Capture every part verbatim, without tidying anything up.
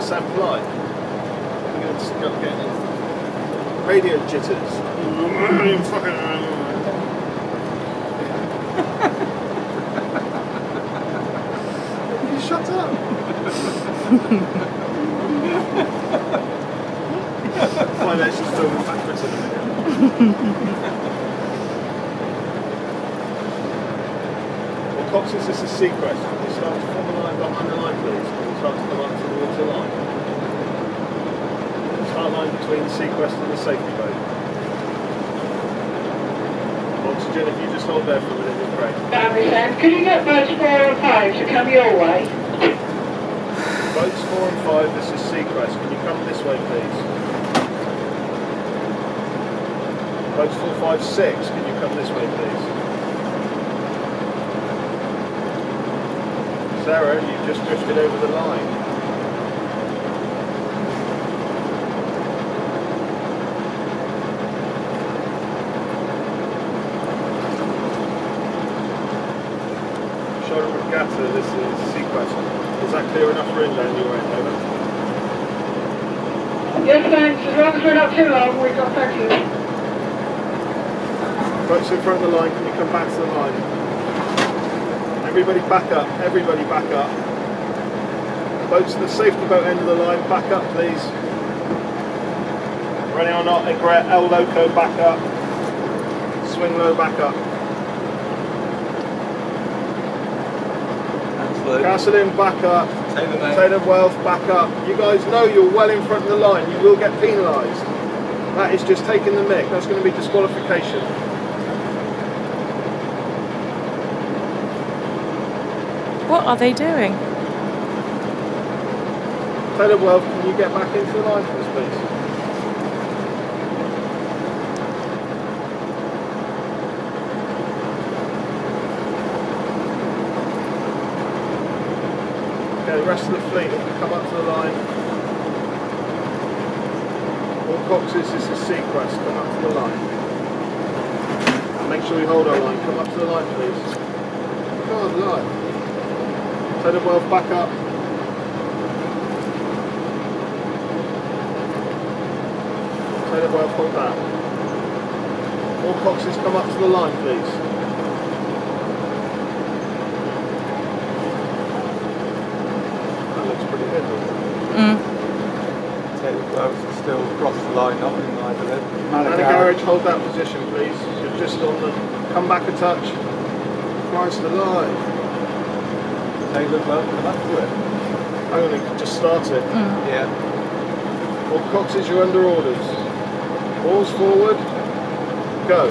sound polite? I'm going to start getting radio jitters. You shut up. Find out she's filming backwards in a minute. Well, Cox's, this is Seacrest. Can you start to form a line behind the line, please? Can you start to come up to the water line? Start line between Seacrest and the safety boat. Oxygen, if you just hold there for a minute, it's great. Family Sam, can you get boats four and five to come your way? Boats four and five, this is Seacrest. Can you come this way, please? Boats four, five, six, can you come this way, please? Sarah, you've just drifted over the line. Shoulder Regatta, this is Seacrest. Is that clear enough for inland your end, over? Yes, thanks. As long as we're not too long, we've got plenty. Boats in front of the line, can you come back to the line? Everybody back up, everybody back up. Boats to the safety boat end of the line, back up please. Running or not, Egret, El Loco, back up. Swing low, back up. Castle in, back up. Taylor Wealth, back up. You guys know you're well in front of the line, you will get penalised. That is just taking the mick, that's going to be disqualification. What are they doing? Taylor Wealth, can you get back into the line for us, please? Okay, the rest of the fleet, if you come up to the line. All Coxes, this is Seacrest, come up to the line. And make sure we hold our line, come up to the line, please. God, line. Taylor Wealth, back up. Taylor Wealth, hold that. All Coxes, come up to the line, please. That looks pretty good, doesn't it? Mm. Taylor Wealth is still across the line, not in line with it. Manor Garage, hold that position, please. You're just on the. Come back a touch. Christ alive. Taylor Wealth, come up to it. Hang on, you can just start it. Mm. Yeah. All Coxes, you're under orders. Balls forward. Go.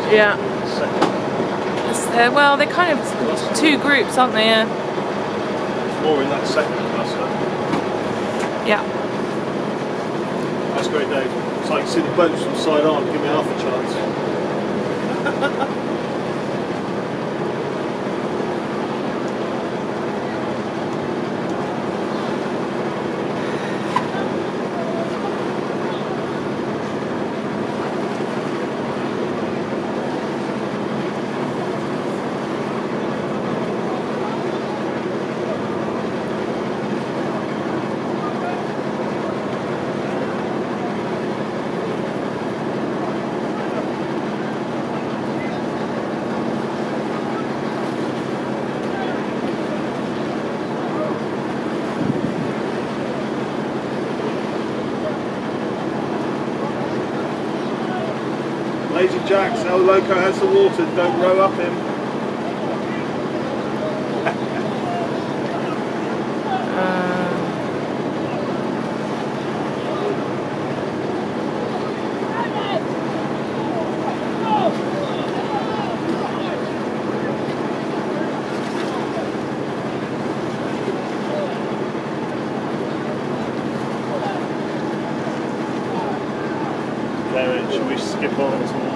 Yeah. Second. It's, uh, well, they're kind of two groups, aren't they? Yeah. There's more in that second cluster. Yeah. That's great, Dave. It's like you see the boats from side on. Give me half a chance. Lazy Jacks, El Loco has the water, don't row up him. Okay, should we skip on to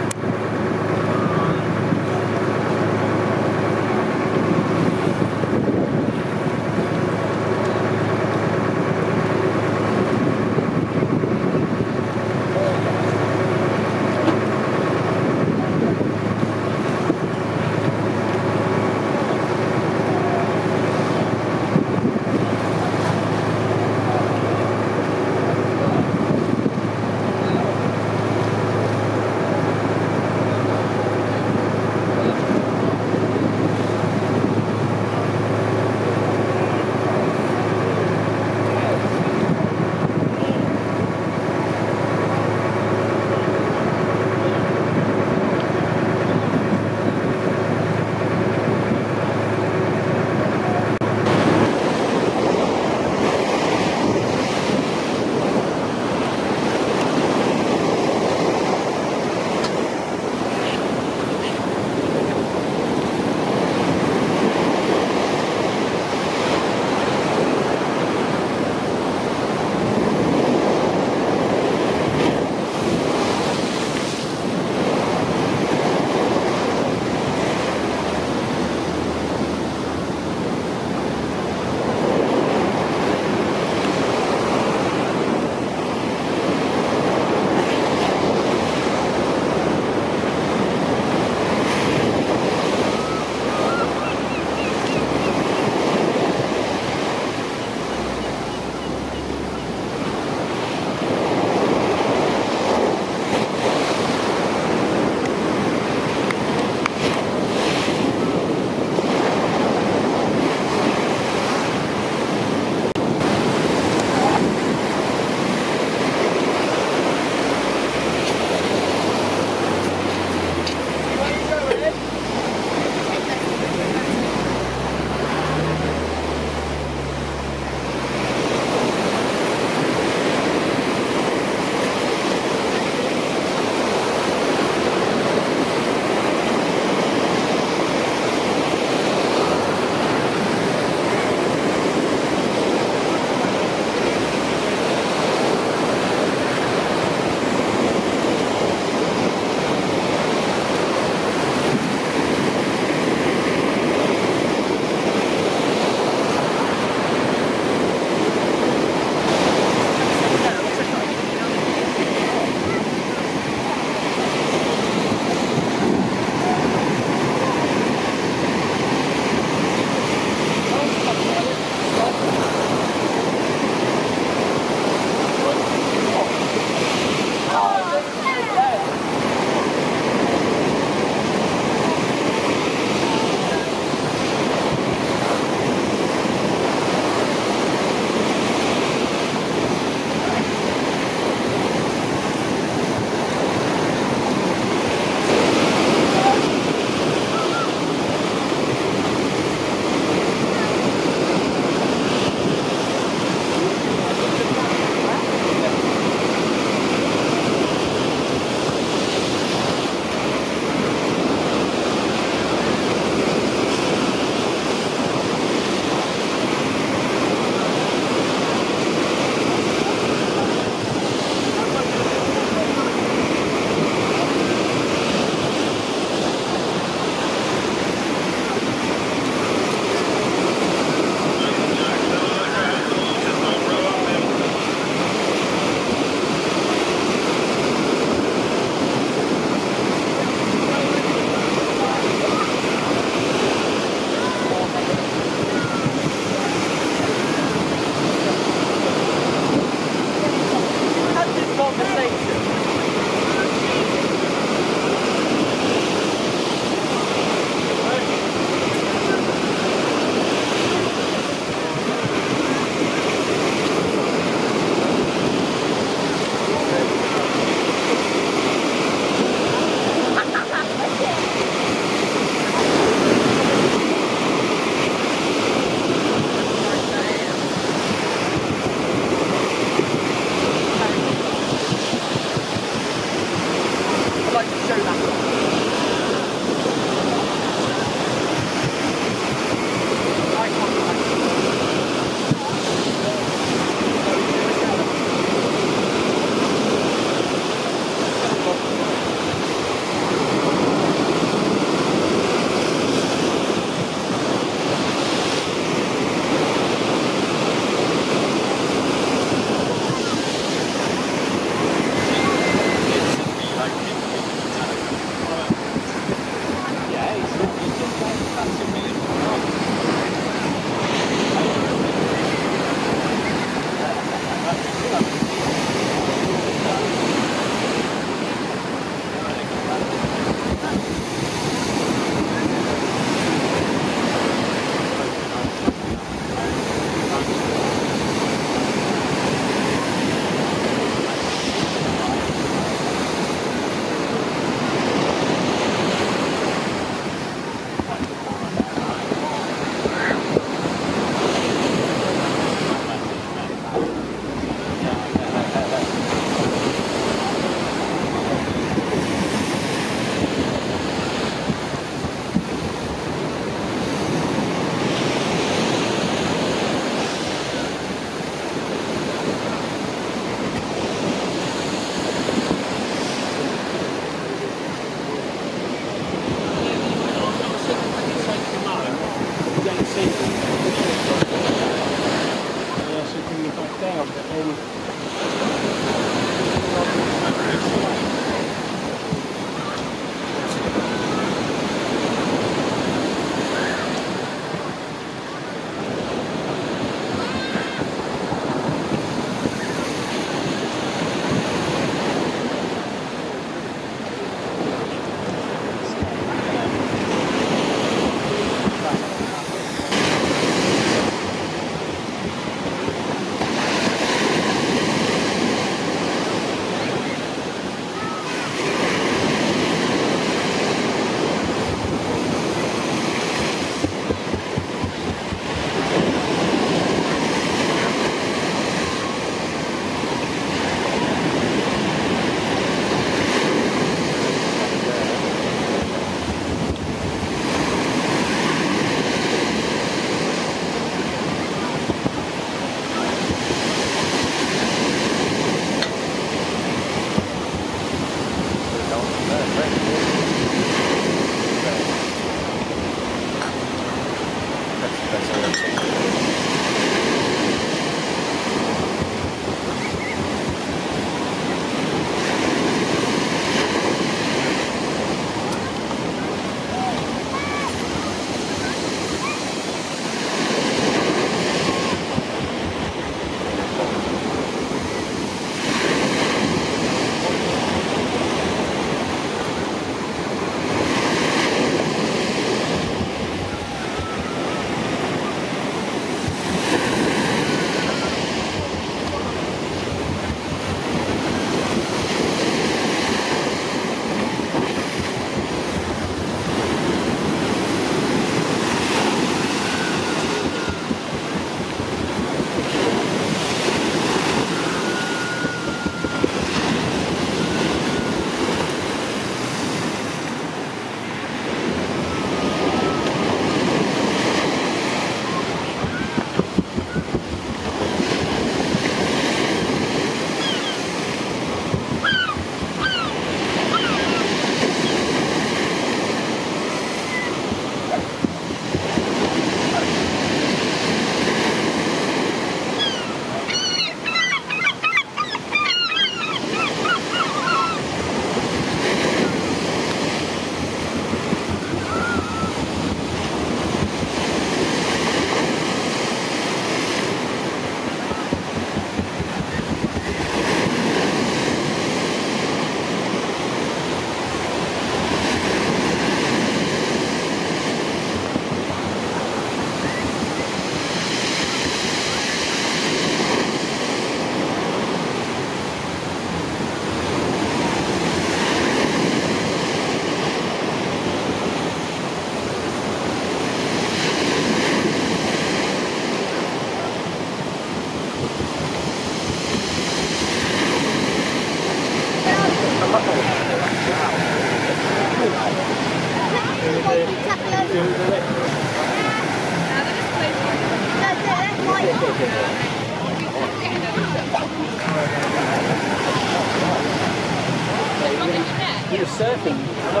He was surfing. Low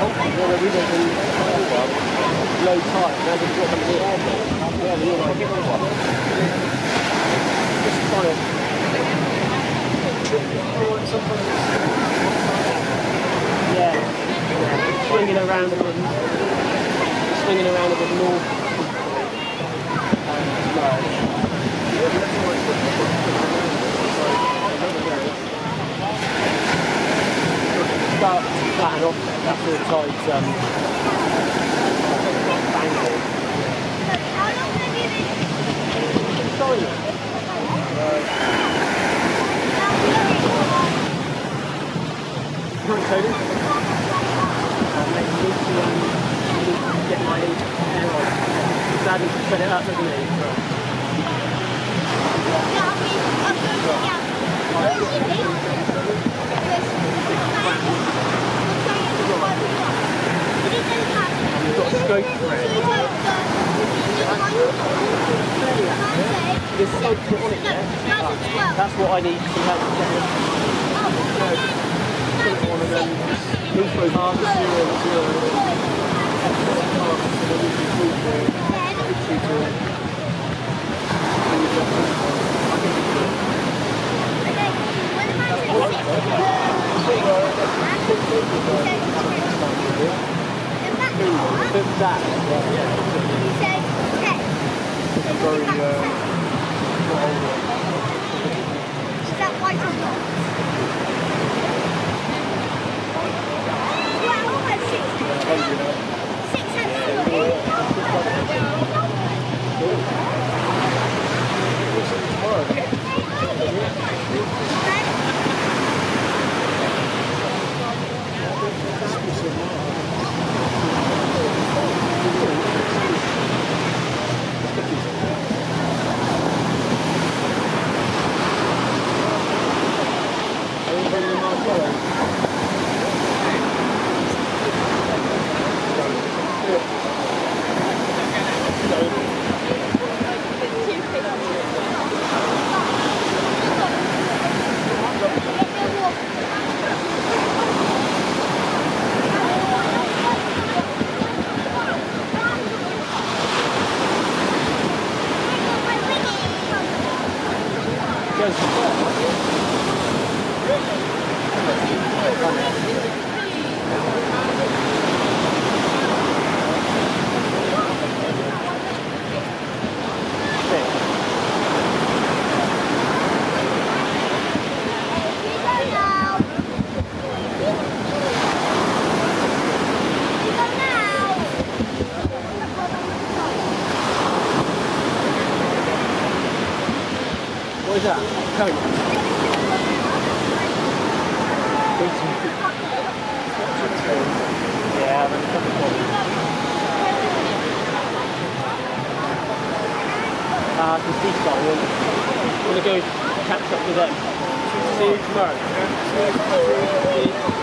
tide. Now they've got them here. Yeah, we all give them one. Just trying to. Yeah. yeah. Swinging around a bit. Swinging around a bit more. Start to flatten off after the tide's um, banging. Sorry. Right, Tony. Uh, next week to um, get my hair on. Dad needs to set it up, doesn't he? You've got a scope for it. There's scope put on it yet. That's what I need to help get it. Put it on and then move those arms to zero and zero. That, very, uh, is that white or not? Well, almost six. Six What is that? Coke. Yeah, but it's not the problem. Ah, I can see Scotland. I'm gonna go catch up with them. See you tomorrow.